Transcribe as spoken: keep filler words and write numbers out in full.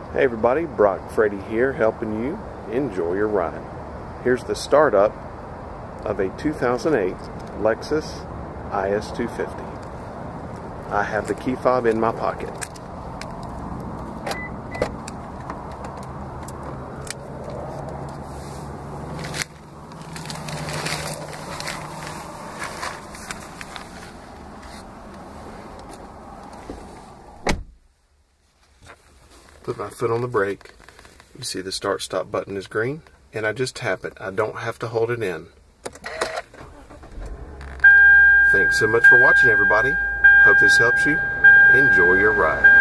Hey everybody, Brock Freddy here, helping you enjoy your ride. Here's the startup of a two thousand eight Lexus I S two fifty. I have the key fob in my pocket. Put my foot on the brake. You see the start stop button is green, and I just tap it. I don't have to hold it in. Thanks so much for watching, everybody. Hope this helps you. Enjoy your ride.